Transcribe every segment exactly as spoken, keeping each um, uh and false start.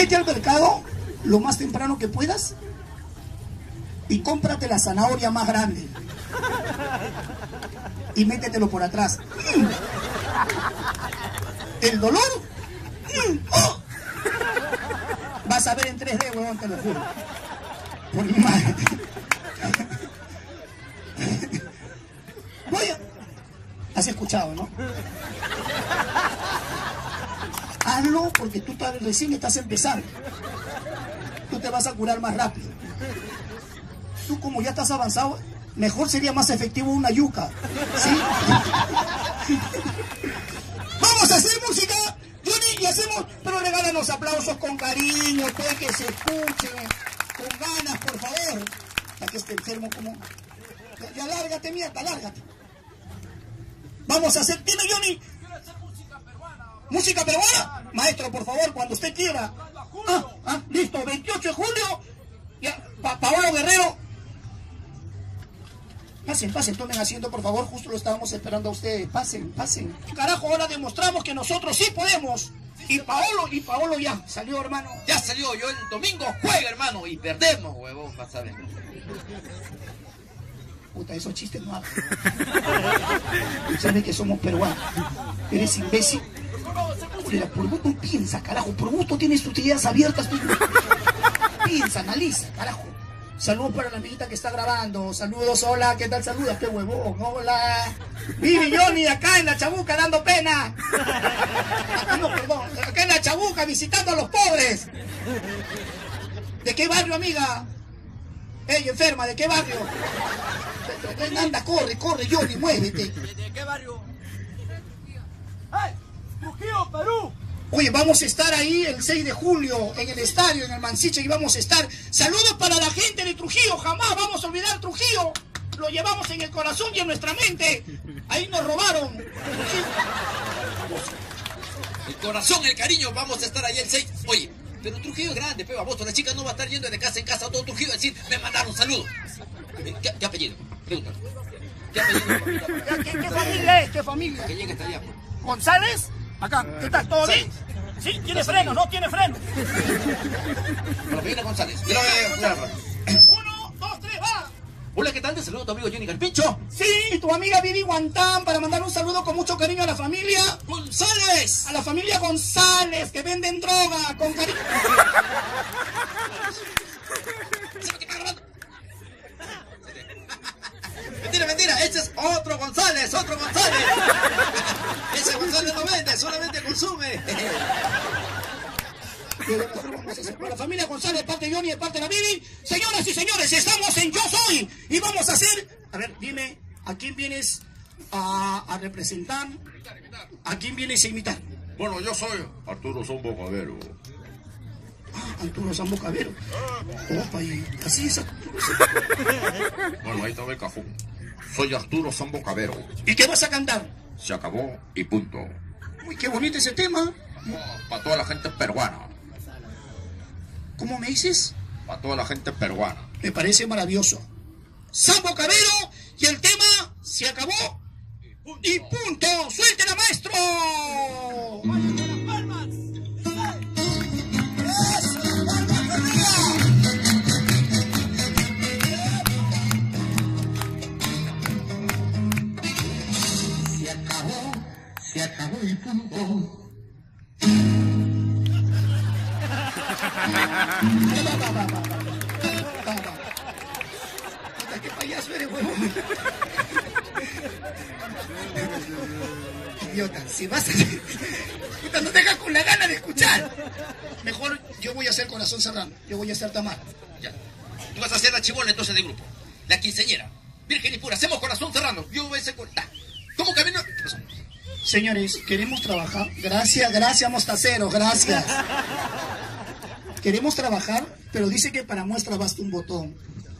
Vete al mercado lo más temprano que puedas y cómprate la zanahoria más grande y métetelo por atrás. Mm. El dolor, mm. ¡Oh! Vas a ver en tres D, huevón, te lo juro. Por mi madre. Voy a... Has escuchado, ¿no? Hazlo porque tú recién estás empezando. Tú te vas a curar más rápido. Tú como ya estás avanzado, mejor sería más efectivo una yuca. ¿Sí? Vamos a hacer música, Johnny, y hacemos, pero regálanos aplausos con cariño, pues, que se escuchen, con ganas, por favor. Para que esté enfermo como... Ya, ya lárgate, mierda, lárgate. Vamos a hacer... Dime, Johnny. ¿Música peruana? Maestro, por favor, cuando usted quiera. Ah, ah, listo, veintiocho de julio. Ya, pa Paolo Guerrero. Pasen, pasen, tomen asiento, por favor. Justo lo estábamos esperando a ustedes. Pasen, pasen. Carajo, ahora demostramos que nosotros sí podemos. Y Paolo, y Paolo ya salió, hermano. Ya salió, yo el domingo juego, hermano. Y perdemos, huevón, vas a ver. Puta, esos chistes no hablan. Sabes que somos peruanos. Eres imbécil. Mira, por gusto piensa, carajo. Por gusto tienes tus ideas abiertas. Piensa, analiza, carajo. Saludos para la amiguita que está grabando. Saludos, hola, ¿qué tal? Saludas, qué huevón, hola. Vivi Johnny acá en la Chabuca dando pena. Acá no, perdón. Acá en la Chabuca visitando a los pobres. ¿De qué barrio, amiga? Ey, enferma, ¿de qué barrio? Anda, corre, corre, Johnny, muévete. ¿De qué barrio? ¡Ay! ¡Trujillo, Perú! Oye, vamos a estar ahí el seis de julio en el estadio, en el Mansiche, y vamos a estar. Saludos para la gente de Trujillo, jamás vamos a olvidar Trujillo. Lo llevamos en el corazón y en nuestra mente. Ahí nos robaron. El corazón, el cariño, vamos a estar ahí el seis. Oye, pero Trujillo es grande, peba, vos, la chica no va a estar yendo de casa en casa a todo Trujillo a decir, me mandaron saludos. ¿Qué, qué apellido? Pregúntale. ¿Qué apellido? ¿Qué, qué, qué familia es? ¿Qué familia? Que llegue hasta allá. ¿González? Acá, ¿qué tal? ¿Todo bien? Sí, tiene freno, no tiene freno. Bueno, viene González. Yo lo voy a jugar. Uno, dos, tres, va. Hola, ¿qué tal? Te saludo a tu amigo Johnny Carpincho. Sí, tu amiga Vivi Guantán, para mandar un saludo con mucho cariño a la familia González. A la familia González, que venden droga, con cariño. Mentira, mentira, ese es otro González, otro González. Ese González no vende, solamente consume. Para la familia González, de parte de Johnny, de parte de la Vivi. Señoras y señores, estamos en Yo Soy y vamos a hacer... A ver, dime, ¿a quién vienes a, a representar? ¿A quién vienes a imitar? Bueno, yo soy Arturo Sambo Cabero. Ah, Arturo Sambo Cabero. Opa, y así es Arturo. Bueno, ahí está el cajón. Soy Arturo Sambo Cabero. ¿Y qué vas a cantar? Se acabó y punto. Uy, qué bonito ese tema. Para toda la gente peruana. ¿Cómo me dices? Para toda la gente peruana. Me parece maravilloso. Sambo Cabero y el tema se acabó y punto. ¡Suéltela, maestro! Se acabó, se acabó y punto. ¿Qué payaso eres, huevón? Idiota, si vas a... Puta, no te hagas con la gana de escuchar. Mejor yo voy a hacer Corazón Serrano. Yo voy a hacer Tamara. Ya. Tú vas a ser la chibola entonces del grupo. La quinceñera. Virgen y pura. Hacemos Corazón Serrano. Yo voy a ser... ¿Cómo camino? Señores, queremos trabajar. Gracias, gracias, mostaceros. Gracias. Queremos trabajar, pero dice que para muestra basta un botón.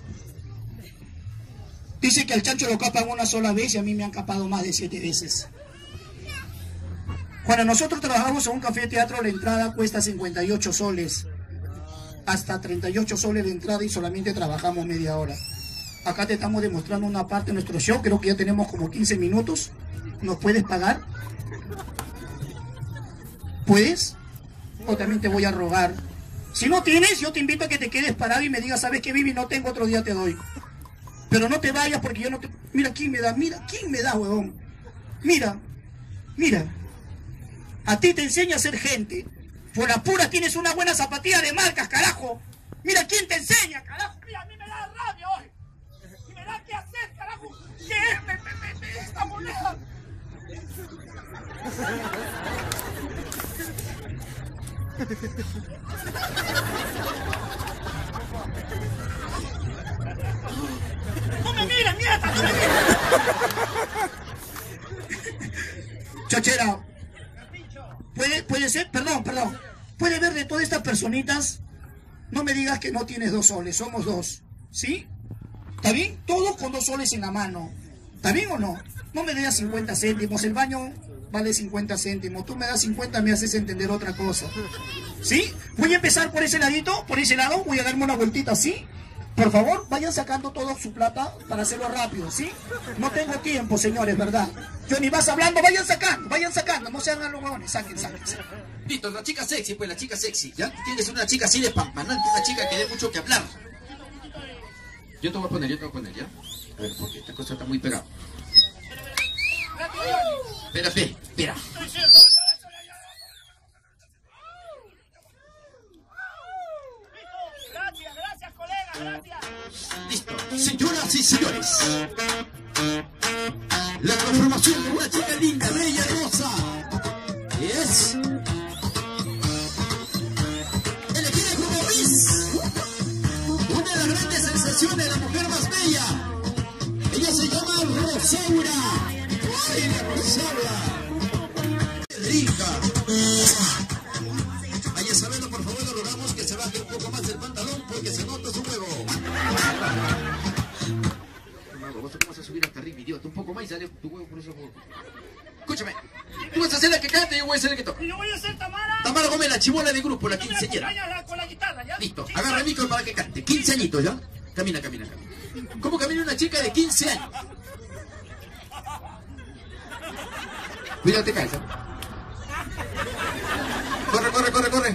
Dice que al chancho lo capan una sola vez y a mí me han capado más de siete veces. Cuando nosotros trabajamos en un café teatro, la entrada cuesta cincuenta y ocho soles. Hasta treinta y ocho soles de entrada y solamente trabajamos media hora. Acá te estamos demostrando una parte de nuestro show, creo que ya tenemos como quince minutos. ¿Nos puedes pagar? ¿Puedes? O también te voy a rogar Si no tienes, yo te invito a que te quedes parado y me digas, ¿sabes qué, Vivi? No tengo, otro día te doy. Pero no te vayas porque yo no te... Mira, ¿quién me da? Mira, ¿quién me da, huevón? Mira, mira. A ti te enseña a ser gente. Por las puras tienes una buena zapatilla de marcas, carajo. Mira, ¿quién te enseña, carajo? Mira, a mí me da rabia hoy. Y me da qué hacer, carajo. ¿Qué es? Me, me, me, me, esta moneda. ¡No me miren, mierda! ¡No me miren! Chochera, puede, puede ser, perdón, perdón, puede ver de todas estas personitas, no me digas que no tienes dos soles, somos dos, ¿sí? ¿Está bien? Todos con dos soles en la mano, ¿está bien o no? No me des cincuenta céntimos, el baño vale cincuenta céntimos, tú me das cincuenta, me haces entender otra cosa, ¿sí? Voy a empezar por ese ladito, por ese lado, voy a darme una vueltita, ¿sí? Por favor, vayan sacando toda su plata para hacerlo rápido, ¿sí? No tengo tiempo, señores, ¿verdad? Yo ni vas hablando, vayan sacando, vayan sacando, no sean a los huevones, saquen, saquen, saquen. Listo, la chica sexy, pues la chica sexy, ¿ya? Tienes una chica así de pampanante, una chica que dé mucho que hablar. Yo te voy a poner, yo te voy a poner, ¿ya? A ver, porque esta cosa está muy pegada. Espera, espera, espera. Gracias, gracias, colega, gracias. Listo, señoras y señores. La conformación de una chica linda, bella, hermosa. Es... elegida como Miss. Una de las grandes sensaciones, la mujer más bella. Ella se llama Rosaura. ¡Ay, la Rosaura! Rica. Ay, Isabela, por favor, le rogamos que se baje un poco más el pantalón porque se nota su huevo. ¿Vos cómo vas a subir hasta arriba, idiota? Un poco más y sale tu huevo por eso. Escúchame, tú vas a ser la que canta y yo voy a ser el que toca. Y yo voy a ser Tamara. Tamara Gómez, la chibola de grupo, la Tú me quinceañera. acompañas con la guitarra, ¿ya? Listo, agarra el micro para que cante. quince añitos, ¿ya? Camina, camina, camina. ¿Cómo camina una chica de quince años? Cuidado, te caes, ¿eh? Corre, corre, corre, corre.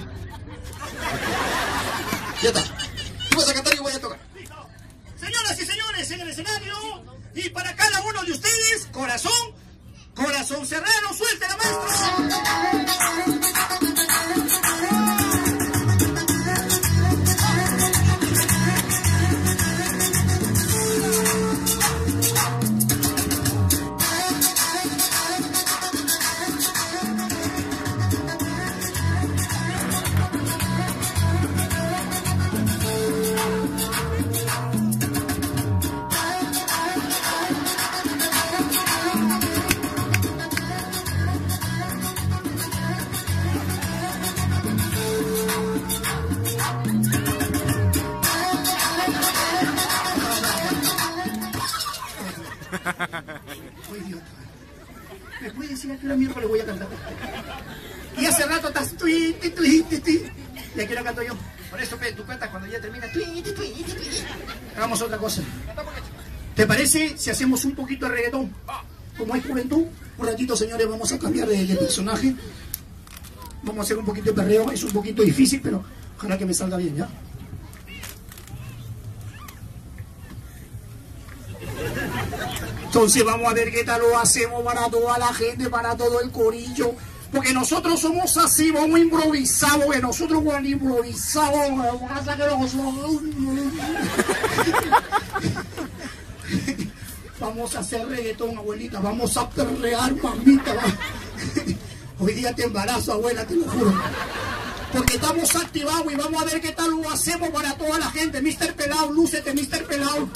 Ya está. Tú vas a cantar y yo voy a tocar. Señoras y señores, en el escenario, y para cada uno de ustedes, corazón, corazón serrano, suelte la maestro. Oh, idiota. ¿Me puedes decir a qué hora miércoles voy a cantar? Y hace rato estás tuiti, tuiti, tuiti. ¿Y a qué hora canto yo? Por eso, pe, tú cantas cuando ya termina tuiti, tuiti, tuiti. Hagamos otra cosa. ¿Te parece si hacemos un poquito de reggaetón? Como hay juventud, un ratito, señores, vamos a cambiar de, de personaje. Vamos a hacer un poquito de perreo. Es un poquito difícil, pero ojalá que me salga bien, ¿ya? Entonces vamos a ver qué tal lo hacemos para toda la gente, para todo el corillo. Porque nosotros somos así, vamos improvisados, que nosotros cuando improvisamos, vamos a hacer reggaetón, abuelita, vamos a perrear, mamita. Hoy día te embarazo, abuela, te lo juro. Porque estamos activados y vamos a ver qué tal lo hacemos para toda la gente. mister Pelao, lúcete, mister Pelao.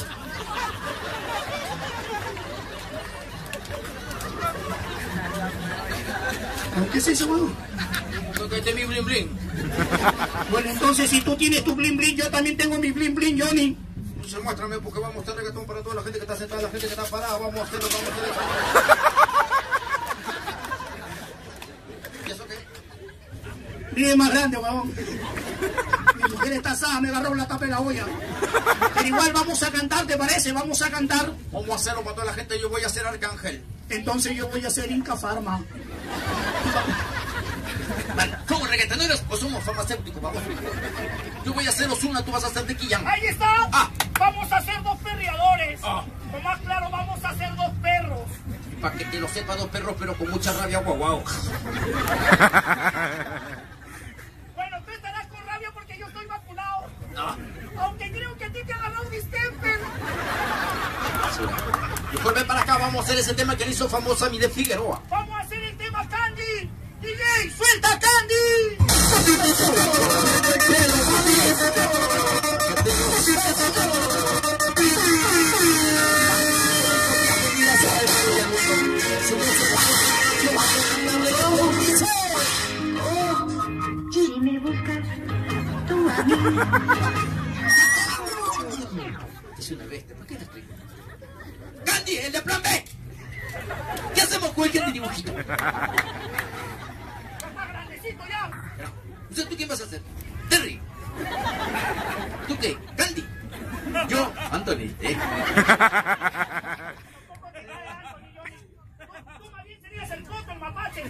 ¿Qué es eso, weón? Este es mi bling bling. Bueno, entonces si tú tienes tu bling bling, yo también tengo mi bling bling, Johnny. Entonces muéstrame porque vamos a hacer reggaetón para toda la gente que está sentada, la gente que está parada. Vamos a hacerlo, vamos a hacerlo. ¿Y eso qué? Bien más grande, weón. Mi mujer está asada, me agarró la tapa de la olla. Pero igual vamos a cantar, ¿te parece? Vamos a cantar. Vamos a hacerlo para toda la gente, yo voy a ser Arcángel. Entonces yo voy a ser Inca Farma. Vale, ¿somos reggaetoneros o somos farmacéuticos? Vamos. Yo voy a hacer Ozuna, tú vas a hacer de Quillán. Ahí está. Ah. Vamos a hacer dos perreadores. Ah. O más claro, vamos a hacer dos perros. Para que te lo sepa, dos perros, pero con mucha rabia, guau, guau. Bueno, tú estarás con rabia porque yo estoy vacunado. Ah. Aunque creo que a ti te ha ganado un distemper. Mejor ven para acá, vamos a hacer ese tema que le hizo famosa a Miguel Figueroa. Vamos a hacer el tema Candy. D J, suelta Candy. Si me buscas, tú a mí. Es una bestia, ¿por qué te explico? ¡Candy, el de plan B! ¿Qué hacemos con este dibujito? Está grandecito ya. Entonces, ¿tú quién vas a hacer? Terry. ¿Tú qué? Candy. Yo, Anthony. ¿eh? Tú más bien serías el coto, el mapache.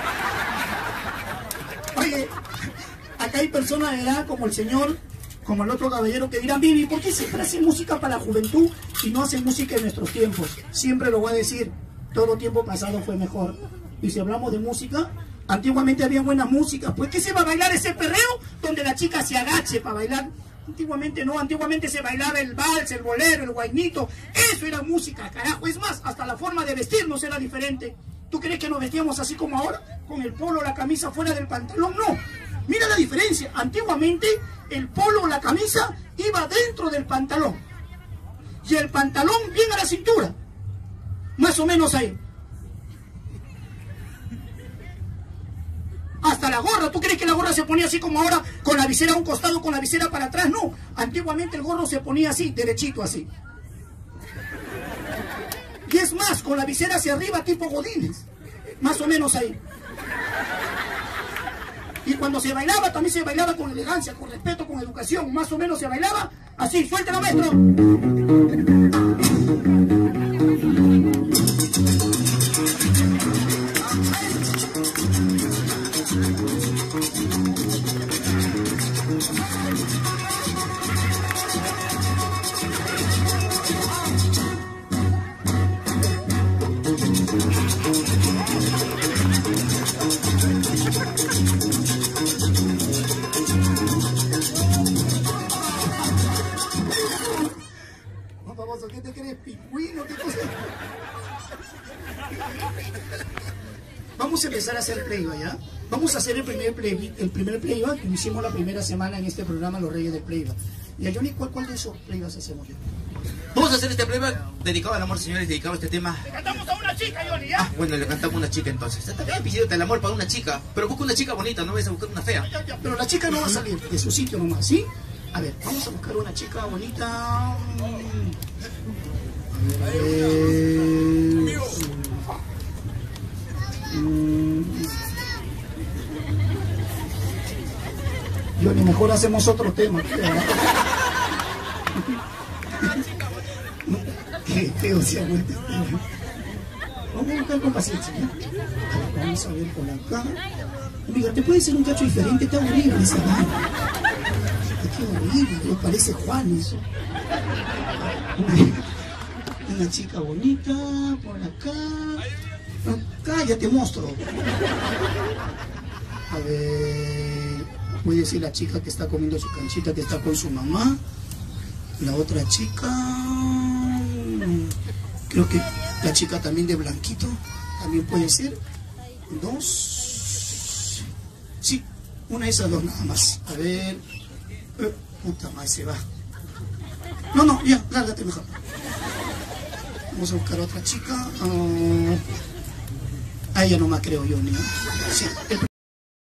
Oye, acá hay personas de edad como el señor, como el otro caballero que dirán, Vivi, ¿por qué siempre hace música para la juventud y no hace música en nuestros tiempos? Siempre lo voy a decir, todo tiempo pasado fue mejor. Y si hablamos de música, antiguamente había buena música. ¿Pues qué se va a bailar ese perreo donde la chica se agache para bailar? Antiguamente no, antiguamente se bailaba el vals, el bolero, el guainito. Eso era música, carajo. Es más, hasta la forma de vestirnos era diferente. ¿Tú crees que nos vestíamos así como ahora? Con el polo o la camisa fuera del pantalón. No. Mira la diferencia. Antiguamente el polo o la camisa iba dentro del pantalón. Y el pantalón bien a la cintura. Más o menos ahí. Hasta la gorra. ¿Tú crees que la gorra se ponía así como ahora? Con la visera a un costado, con la visera para atrás. No. Antiguamente el gorro se ponía así, derechito así. Y es más, con la visera hacia arriba tipo godines. Más o menos ahí. Y cuando se bailaba, también se bailaba con elegancia, con respeto, con educación. Más o menos se bailaba así. Suéltela, maestro. No, baboso, ¿qué te crees? ¿Pingüino? ¿Qué cosa? Vamos a empezar a hacer playback, ¿ya? Vamos a hacer el primer playback, el primer playback que hicimos la primera semana en este programa Los Reyes del Playback. Y a Johnny, ¿cuál, cuál de esos playbacks hacemos ya? Vamos a hacer este playback dedicado al amor, señores, dedicado a este tema. Le cantamos a una chica, Johnny, ¿ya? Ah, bueno, le cantamos a una chica entonces. Está bien pidiéndote el amor para una chica, pero busca una chica bonita, no vayas a buscar una fea. Ya, ya, pero la chica no va a salir de su sitio nomás, ¿sí? A ver, vamos a buscar una chica bonita. Eh, mm, Johnny, mejor hacemos otro tema. Qué feo se ha vuelto. Vamos a buscar con paciencia. ¿Ya? Vamos a ver por acá. Amiga, ¿te puede ser un cacho diferente? Está horrible esa vaina. Qué horrible, parece Juan eso. Una, una chica bonita, por acá. No, cállate, monstruo. A ver, voy a decir la chica que está comiendo su canchita, que está con su mamá. La otra chica, creo que la chica también de blanquito, también puede ser. Dos. Sí, una de esas dos nada más. A ver. Eh, puta madre, se va. No, no, ya, lárgate mejor. Vamos a buscar a otra chica. Uh, a ella nomás creo yo, ¿no? Sí, el